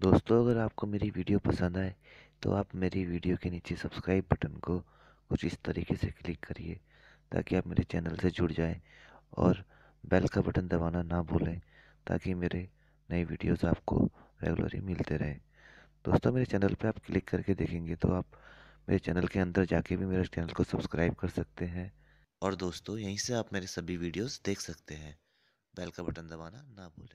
दोस्तों, अगर आपको मेरी वीडियो पसंद आए तो आप मेरी वीडियो के नीचे सब्सक्राइब बटन को कुछ इस तरीके से क्लिक करिए ताकि आप मेरे चैनल से जुड़ जाएं और बेल का बटन दबाना ना भूलें ताकि मेरे नई वीडियोस आपको रेगुलरली मिलते रहें। दोस्तों, मेरे चैनल पे आप क्लिक करके देखेंगे तो आप मेरे चैनल के अंदर जाके भी मेरे चैनल को सब्सक्राइब कर सकते हैं और दोस्तों यहीं से आप मेरे सभी वीडियोस देख सकते हैं। बेल का बटन दबाना ना भूलें।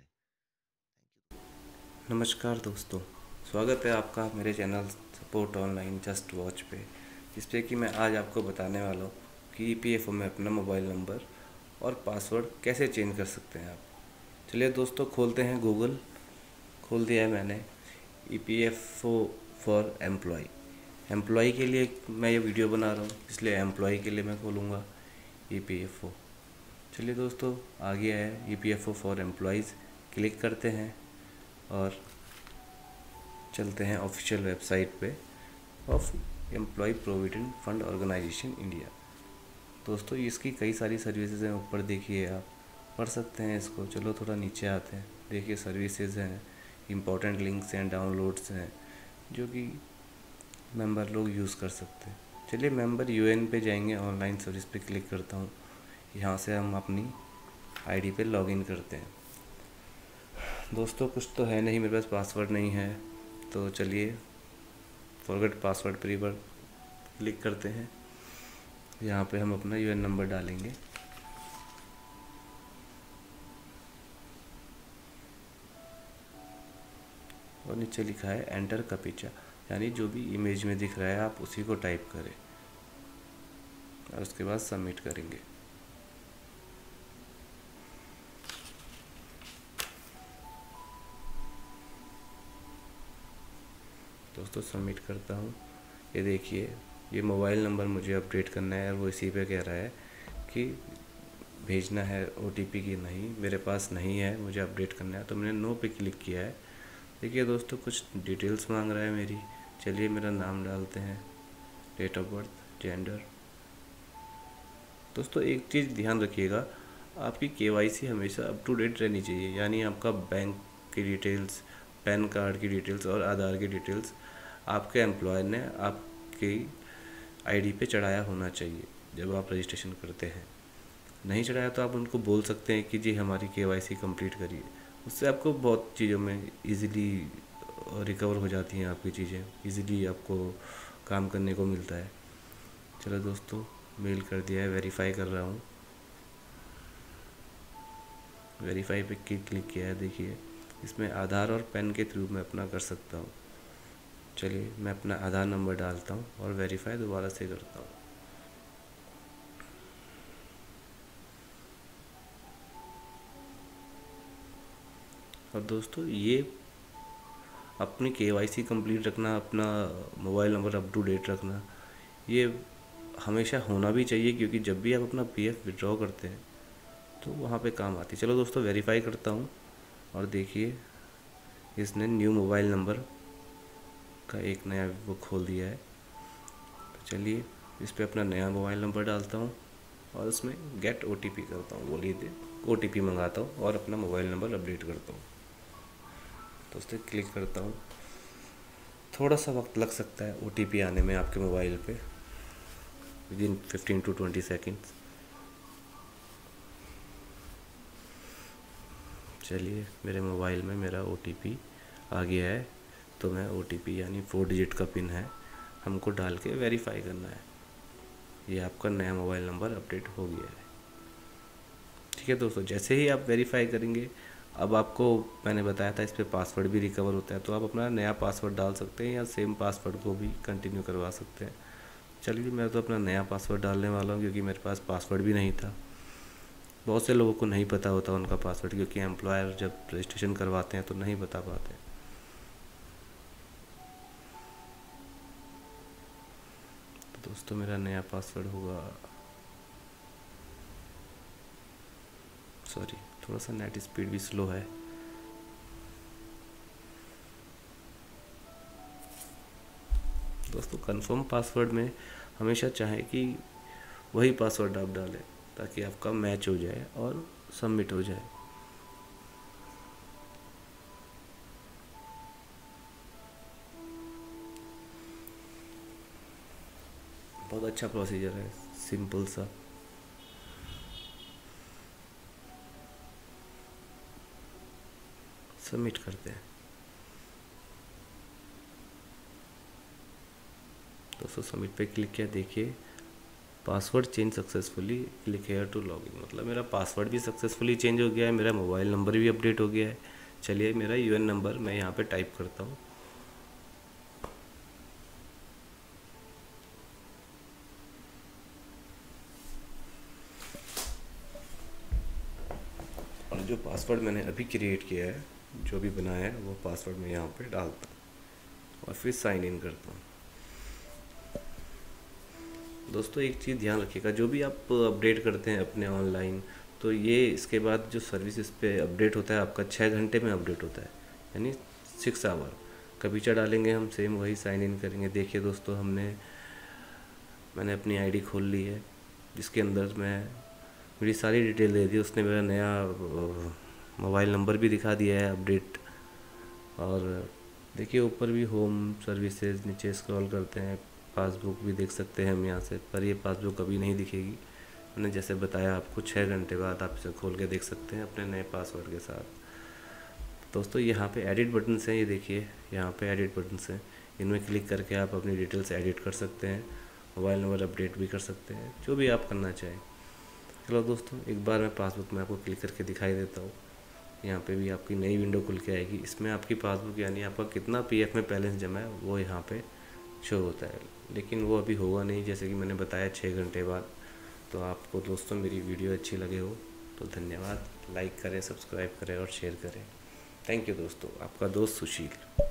नमस्कार दोस्तों, स्वागत है आपका मेरे channel support online just watch पे, जिस पे कि मैं आज आपको बताने वाला हूँ कि EPFO में अपना मोबाइल नंबर और पासवर्ड कैसे चेंज कर सकते हैं आप। चलिए दोस्तों, खोलते हैं गूगल। खोल दिया है मैंने। EPFO फॉर एम्प्लॉय के लिए मैं ये वीडियो बना रहा हूँ, इसलिए एम्प्लॉय के लिए मैं खोलूँगा EPFO। चलिए दोस्तों, आ गया है EPFO फॉर एम्प्लॉयज़। क्लिक करते हैं और चलते हैं ऑफिशियल वेबसाइट पे of employ provident fund organisation India. दोस्तों, इसकी कई सारी सर्विसेज हैं, ऊपर देखिए, आप पढ़ सकते हैं इसको। चलो थोड़ा नीचे आते हैं। देखिए, सर्विसेज हैं, इंपॉर्टेंट लिंक्स हैं, डाउनलोड्स हैं, जो कि मेंबर लोग यूज़ कर सकते हैं। चलिए मेंबर UN पे जाएंगे, ऑनलाइन सर्विस पे क्लिक करता हूँ। यहाँ से हम अपनी ID पे लॉगिन करते हैं। दोस्तों, कुछ तो है नहीं, मेरे पास पासवर्ड नहीं है, तो चलिए फॉरगेट पासवर्ड पर क्लिक करते हैं। यहाँ पे हम अपना UN नंबर डालेंगे और नीचे लिखा है एंटर कैप्चा, यानी जो भी इमेज में दिख रहा है आप उसी को टाइप करें और उसके बाद सबमिट करेंगे। दोस्तों, सबमिट करता हूँ। ये देखिए, ये मोबाइल नंबर मुझे अपडेट करना है और वो इसी पे कह रहा है कि भेजना है OTP की नहीं, मेरे पास नहीं है, मुझे अपडेट करना है, तो मैंने नो पे क्लिक किया है। देखिए दोस्तों, कुछ डिटेल्स मांग रहा है मेरी। चलिए मेरा नाम डालते हैं, डेट ऑफ बर्थ, जेंडर। दोस्तों, एक चीज़ ध्यान रखिएगा, आपकी KYC हमेशा अप टू डेट रहनी चाहिए, यानी आपका बैंक की डिटेल्स, पैन कार्ड की डिटेल्स और आधार की डिटेल्स आपके एम्प्लॉयर ने आपकी ID पे चढ़ाया होना चाहिए जब आप रजिस्ट्रेशन करते हैं। नहीं चढ़ाया तो आप उनको बोल सकते हैं कि जी हमारी KYC कंप्लीट करिए। उससे आपको बहुत चीज़ों में इजीली रिकवर हो जाती हैं, आपकी चीज़ें इजीली आपको काम करने को मिलता है। चलो दोस्तों, मेल कर दिया है, वेरीफाई कर रहा हूँ। वेरीफाई पे क्लिक किया है। देखिए, इसमें आधार और पैन के थ्रू मैं अपना कर सकता हूँ। चलिए मैं अपना आधार नंबर डालता हूँ और वेरीफाई दोबारा से करता हूँ। और दोस्तों, ये अपनी KYC कंप्लीट रखना, अपना mobile number up to date रखना, ये हमेशा होना भी चाहिए, क्योंकि जब भी आप अपना PF विड्रॉ करते हैं तो वहाँ पे काम आती है। चलो दोस्तों, वेरीफाई करता हूँ और देखिए, इसने न्यू मोबाइल नंबर का एक नया वो खोल दिया है। तो चलिए इस पर अपना नया मोबाइल नंबर डालता हूँ और उसमें गेट OTP करता हूँ, बोलिए दे OTP मंगाता हूँ और अपना मोबाइल नंबर अपडेट करता हूँ। तो उस पर क्लिक करता हूँ। थोड़ा सा वक्त लग सकता है OTP आने में आपके मोबाइल पे, विदिन 15 to 20 सेकेंड्स। चलिए, मेरे मोबाइल में मेरा OTP आ गया है, तो मैं OTP यानी 4 डिजिट का पिन है, हमको डाल के वेरीफाई करना है। ये आपका नया मोबाइल नंबर अपडेट हो गया है। ठीक है दोस्तों, जैसे ही आप वेरीफाई करेंगे, अब आपको मैंने बताया था इस पर पासवर्ड भी रिकवर होता है, तो आप अपना नया पासवर्ड डाल सकते हैं या सेम पासवर्ड को भी कंटिन्यू करवा सकते हैं। चलिए, मैं तो अपना नया पासवर्ड डालने वाला हूँ, क्योंकि मेरे पास पासवर्ड भी नहीं था। बहुत से लोगों को नहीं पता होता उनका पासवर्ड, क्योंकि एम्प्लॉयर जब रजिस्ट्रेशन करवाते हैं तो नहीं बता पाते। तो दोस्तों, मेरा नया पासवर्ड होगा, सॉरी थोड़ा सा नेट स्पीड भी स्लो है। दोस्तों, कंफर्म पासवर्ड में हमेशा चाहें कि वही पासवर्ड आप डालें ताकि आपका मैच हो जाए और सबमिट हो जाए। बहुत अच्छा प्रोसीजर है, सिंपल सा। सबमिट करते हैं। दोस्तों सबमिट पे क्लिक किया, देखिए password change successfully, click here to login. मतलब मेरा पासवर्ड भी सक्सेसफुली चेंज हो गया है, मेरा मोबाइल नंबर भी अपडेट हो गया है। चलिए मेरा यूएन नंबर मैं यहाँ पे टाइप करता हूँ। और जो पासवर्ड मैंने अभी क्रिएट किया है, जो भी बनाया है, वो पासवर्ड मैं यहाँ पे डालता हूँ और फिर साइन इन करता हूँ। दोस्तों एक चीज़ ध्यान रखिएगा, जो भी आप अपडेट करते हैं अपने ऑनलाइन, तो ये इसके बाद जो सर्विस इस पर अपडेट होता है आपका 6 घंटे में अपडेट होता है, यानी 6 आवर। कैप्चा डालेंगे हम, सेम वही साइन इन करेंगे। देखिए दोस्तों मैंने अपनी आईडी खोल ली है, जिसके अंदर मेरी सारी डिटेल दे दी उसने। मेरा नया मोबाइल नंबर भी दिखा दिया है अपडेट। और देखिए ऊपर भी होम सर्विसेज, नीचे स्क्रॉल करते हैं, पासबुक भी देख सकते हैं हम यहाँ से। पर ये पासबुक कभी नहीं दिखेगी, मैंने जैसे बताया आपको 6 घंटे बाद आप इसे खोल के देख सकते हैं अपने नए पासवर्ड के साथ। दोस्तों यहाँ पे एडिट बटन्स हैं, ये देखिए यहाँ पे एडिट बटन्स हैं, इनमें क्लिक करके आप अपनी डिटेल्स एडिट कर सकते हैं, मोबाइल नंबर अपडेट भी कर सकते हैं, जो भी आप करना चाहें। चलो दोस्तों एक बार मैं पासबुक में आपको क्लिक करके दिखाई देता हूँ। यहाँ पे भी आपकी नई विंडो खुल के आएगी, इसमें आपकी पासबुक यानी आपका कितना पीएफ में बैलेंस जमा है वो यहाँ पे शो होता है। लेकिन वो अभी होगा नहीं, जैसे कि मैंने बताया 6 घंटे बाद। तो आपको दोस्तों मेरी वीडियो अच्छी लगे हो तो धन्यवाद, लाइक करें, सब्सक्राइब करें और शेयर करें। थैंक यू दोस्तों, आपका दोस्त सुशील।